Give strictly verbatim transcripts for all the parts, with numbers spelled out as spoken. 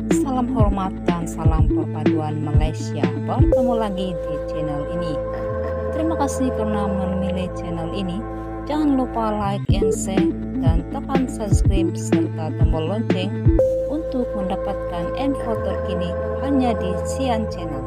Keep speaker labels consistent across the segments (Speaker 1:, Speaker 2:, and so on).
Speaker 1: Salam hormat dan salam perpaduan Malaysia. Bertemu lagi di channel ini. Terima kasih karena memilih channel ini. Jangan lupa like and share dan tekan subscribe serta tombol lonceng untuk mendapatkan info terkini hanya di Sian Channel.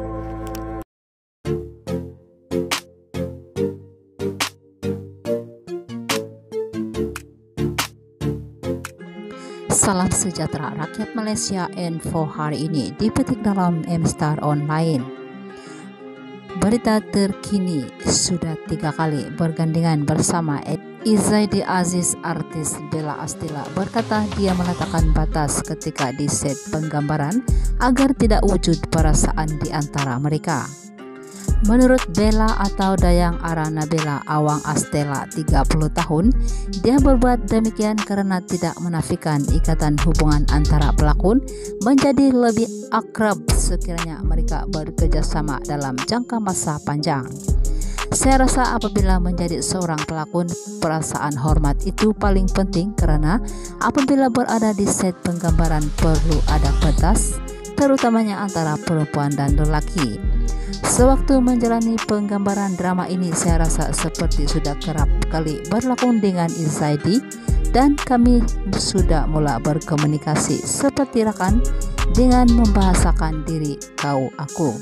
Speaker 1: Salam sejahtera rakyat Malaysia. Info hari ini dipetik dalam M-Star Online. Berita terkini, sudah tiga kali bergandengan bersama Izzaidi Aziz. Artis Bella Astila berkata dia meletakkan batas ketika di set penggambaran agar tidak wujud perasaan di antara mereka. Menurut Bella atau Dayang Arana Bella Awang Astela tiga puluh tahun, dia berbuat demikian karena tidak menafikan ikatan hubungan antara pelakon menjadi lebih akrab sekiranya mereka bekerjasama dalam jangka masa panjang. Saya rasa apabila menjadi seorang pelakon, perasaan hormat itu paling penting karena apabila berada di set penggambaran perlu ada batas, terutamanya antara perempuan dan lelaki. Sewaktu menjalani penggambaran drama ini, saya rasa seperti sudah kerap kali berlakon dengan Izzaidi dan kami sudah mula berkomunikasi seperti rekan dengan membahasakan diri kau aku.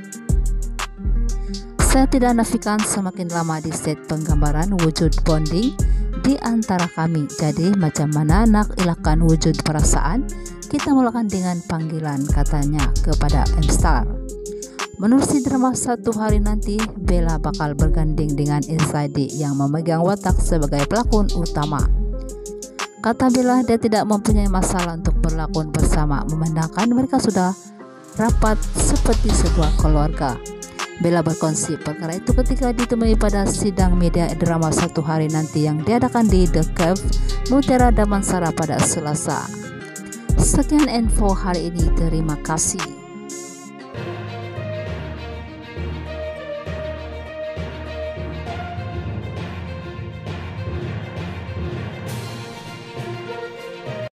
Speaker 1: Saya tidak nafikan semakin lama di set penggambaran wujud bonding di antara kami. Jadi macam mana nak elakkan wujud perasaan, kita mulakan dengan panggilan, katanya kepada M-Star. Menurut si drama Satu Hari Nanti, Bella bakal bergandeng dengan Izzaidi yang memegang watak sebagai pelakon utama. Kata Bella, dia tidak mempunyai masalah untuk berlakon bersama, memandangkan mereka sudah rapat seperti sebuah keluarga. Bella berkongsi perkara itu ketika ditemui pada sidang media drama Satu Hari Nanti yang diadakan di The Cave, Mutiara Damansara pada Selasa. Sekian info hari ini, terima kasih.